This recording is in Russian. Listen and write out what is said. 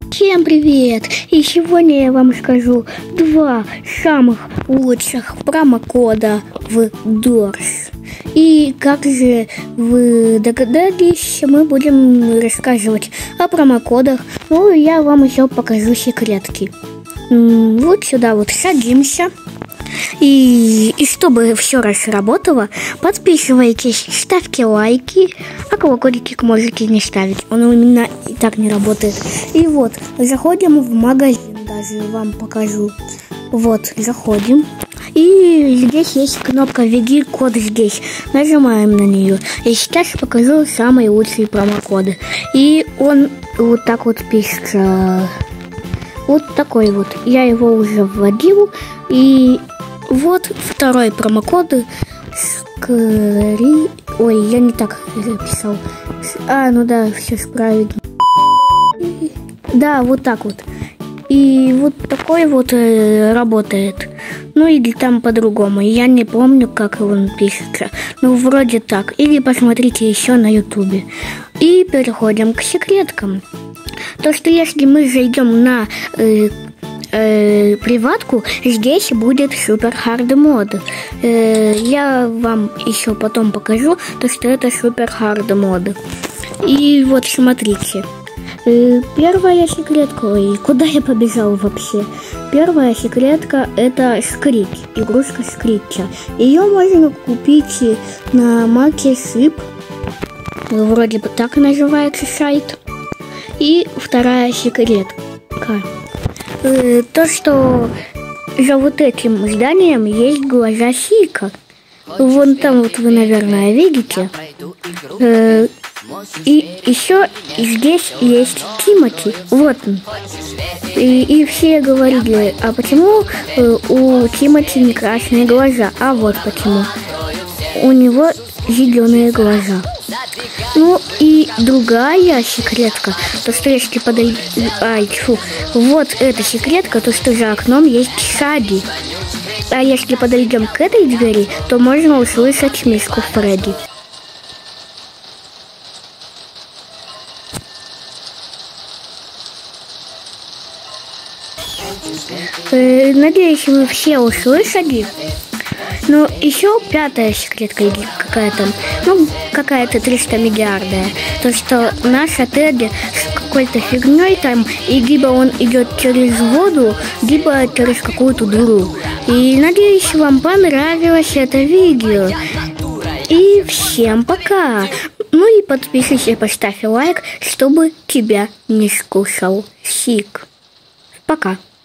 Всем привет! И сегодня я вам скажу два самых лучших промокода в Дорс. И как же вы догадались, мы будем рассказывать о промокодах. Ну, я вам еще покажу секретки. Вот сюда вот садимся. И чтобы все раз работало, подписывайтесь, ставьте лайки, а колокольчик можете не ставить, он у меня и так не работает. И вот, заходим в магазин, даже вам покажу. Вот, заходим. И здесь есть кнопка «Введи код здесь». Нажимаем на нее. И сейчас покажу самые лучшие промокоды. И он вот так вот пишется. Вот такой вот. Я его уже вводил. И вот второй промокод. Ой, я не так записал. Ну да, все правильно. Да, вот так вот. И вот такой вот работает. Ну или там по-другому. Я не помню, как он пишется. Ну вроде так. Или посмотрите еще на ютубе. И переходим к секреткам. То, что если мы зайдем на приватку, здесь будет супер хард мод. Я вам еще потом покажу, то, что это супер хард мод. И вот смотрите. Первая секретка, ой, куда я побежал вообще? Первая секретка — это скрич, игрушка скритча. Ее можно купить на Market. Вроде бы так называется сайт. И вторая секретка. То, что за вот этим зданием есть глаза Сика. Вон там вот вы, наверное, видите. И еще здесь есть Тимати. Вот он. И все говорили, а почему у Тимати не красные глаза? А вот почему. У него зеленые глаза. Ну и другая секретка, то что если подойти... Вот эта секретка, то что за окном есть Шаги. А если подойдем к этой двери, то можно услышать миску Фредди. Надеюсь, вы все услышали. Ну, еще пятая секретка или какая-то, какая-то 300 миллиардная. То, что наш отель с какой-то фигней там, и либо он идет через воду, либо через какую-то дыру. И надеюсь, вам понравилось это видео. И всем пока. Ну и подписывайся, поставь лайк, чтобы тебя не скушал Сик. Пока.